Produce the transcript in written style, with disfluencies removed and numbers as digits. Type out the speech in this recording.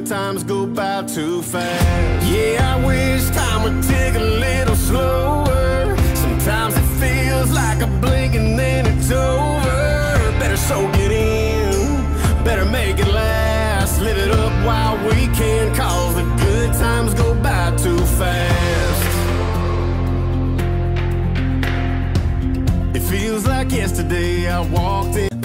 times go by too fast. Yeah, I wish time would tick a little slower. Sometimes it feels like a blink and then it's over. Better soak it in, better make it last. Live it up while we can, cause the good times go by too fast. It feels like yesterday I walked in.